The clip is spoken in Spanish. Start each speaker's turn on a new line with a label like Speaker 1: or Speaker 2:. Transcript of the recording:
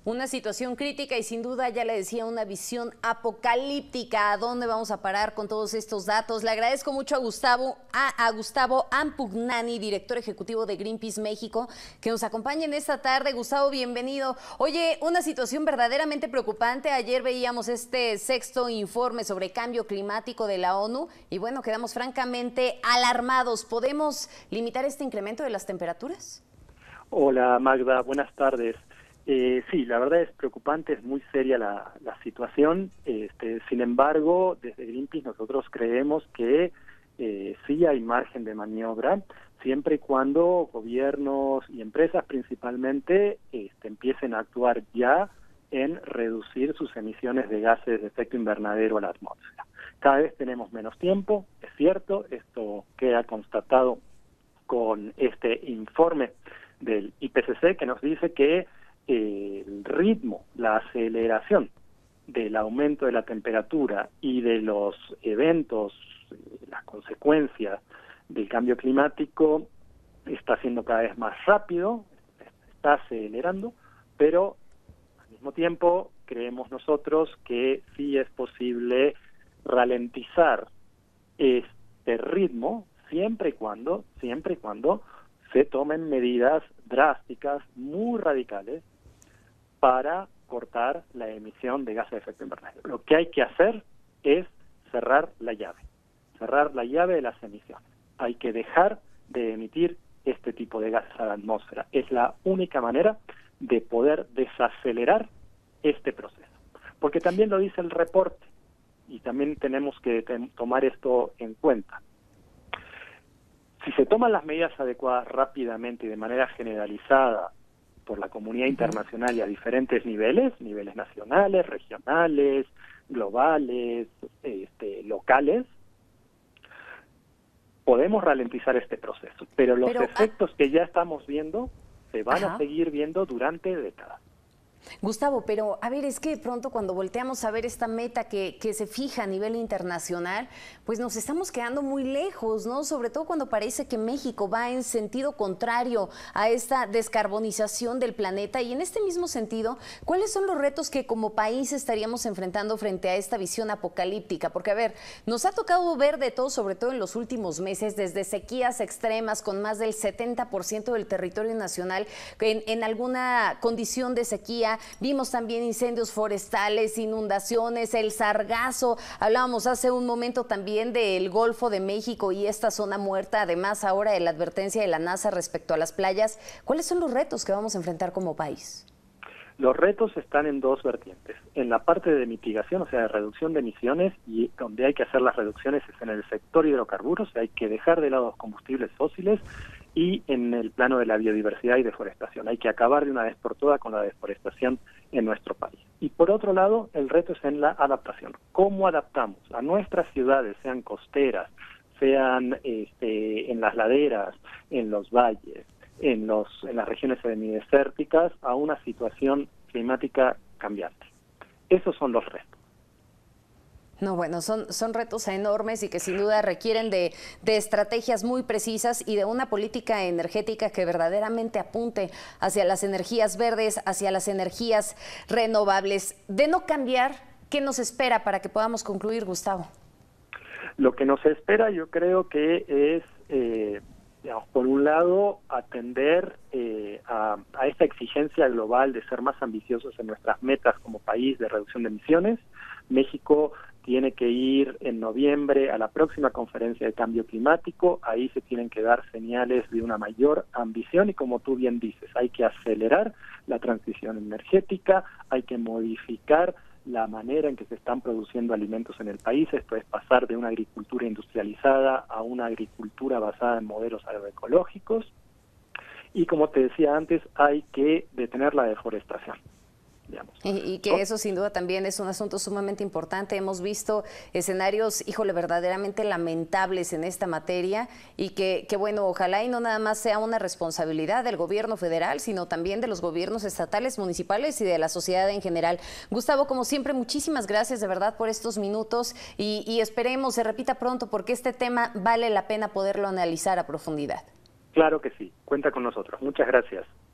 Speaker 1: Una situación crítica y sin duda, ya le decía, una visión apocalíptica. ¿A dónde vamos a parar con todos estos datos? Le agradezco mucho a Gustavo Ampugnani, director ejecutivo de Greenpeace México, que nos acompaña en esta tarde. Gustavo, bienvenido. Oye, una situación verdaderamente preocupante. Ayer veíamos este sexto informe sobre cambio climático de la ONU y bueno, quedamos francamente alarmados. ¿Podemos limitar este incremento de las temperaturas?
Speaker 2: Hola Magda, buenas tardes. Sí, la verdad es preocupante, es muy seria la situación. Sin embargo, desde Greenpeace nosotros creemos que sí hay margen de maniobra, siempre y cuando gobiernos y empresas principalmente empiecen a actuar ya en reducir sus emisiones de gases de efecto invernadero a la atmósfera. Cada vez tenemos menos tiempo, es cierto, esto queda constatado con este informe del IPCC que nos dice que el ritmo, la aceleración del aumento de la temperatura y de los eventos, las consecuencias del cambio climático está siendo cada vez más rápido, está acelerando, pero al mismo tiempo creemos nosotros que sí es posible ralentizar este ritmo siempre y cuando se tomen medidas drásticas, muy radicales, para cortar la emisión de gases de efecto invernadero. Lo que hay que hacer es cerrar la llave de las emisiones. Hay que dejar de emitir este tipo de gases a la atmósfera. Es la única manera de poder desacelerar este proceso. Porque también lo dice el reporte, y también tenemos que tomar esto en cuenta. Si se toman las medidas adecuadas rápidamente y de manera generalizada por la comunidad internacional y a diferentes niveles nacionales, regionales, globales, locales, podemos ralentizar este proceso. Pero los efectos que ya estamos viendo se van a seguir viendo durante décadas.
Speaker 1: Gustavo, pero a ver, es que de pronto cuando volteamos a ver esta meta que se fija a nivel internacional, pues nos estamos quedando muy lejos, ¿no? Sobre todo cuando parece que México va en sentido contrario a esta descarbonización del planeta. Y en este mismo sentido, ¿cuáles son los retos que como país estaríamos enfrentando frente a esta visión apocalíptica? Porque, a ver, nos ha tocado ver de todo, sobre todo en los últimos meses, desde sequías extremas con más del 70% del territorio nacional en alguna condición de sequía. Vimos también incendios forestales, inundaciones, el sargazo. Hablábamos hace un momento también del Golfo de México y esta zona muerta, además ahora de la advertencia de la NASA respecto a las playas. ¿Cuáles son los retos que vamos a enfrentar como país?
Speaker 2: Los retos están en dos vertientes. En la parte de mitigación, o sea, de reducción de emisiones, y donde hay que hacer las reducciones es en el sector hidrocarburos, hay que dejar de lado los combustibles fósiles, y en el plano de la biodiversidad y deforestación. Hay que acabar de una vez por todas con la deforestación en nuestro país. Y por otro lado, el reto es en la adaptación. ¿Cómo adaptamos a nuestras ciudades, sean costeras, sean en las laderas, en los valles, en las regiones semidesérticas, a una situación climática cambiante? Esos son los retos.
Speaker 1: No, bueno, son retos enormes y que sin duda requieren de estrategias muy precisas y de una política energética que verdaderamente apunte hacia las energías verdes, hacia las energías renovables. De no cambiar, ¿qué nos espera para que podamos concluir, Gustavo?
Speaker 2: Lo que nos espera, yo creo que es, por un lado, atender a esta exigencia global de ser más ambiciosos en nuestras metas como país de reducción de emisiones. México tiene que ir en noviembre a la próxima conferencia de cambio climático. Ahí se tienen que dar señales de una mayor ambición y, como tú bien dices, hay que acelerar la transición energética, hay que modificar la manera en que se están produciendo alimentos en el país. Esto es pasar de una agricultura industrializada a una agricultura basada en modelos agroecológicos. Y como te decía antes, hay que detener la deforestación.
Speaker 1: Y que eso sin duda también es un asunto sumamente importante. Hemos visto escenarios, híjole, verdaderamente lamentables en esta materia y que bueno, ojalá y no nada más sea una responsabilidad del gobierno federal, sino también de los gobiernos estatales, municipales y de la sociedad en general. Gustavo, como siempre, muchísimas gracias de verdad por estos minutos y esperemos se repita pronto porque este tema vale la pena poderlo analizar a profundidad.
Speaker 2: Claro que sí, cuenta con nosotros. Muchas gracias.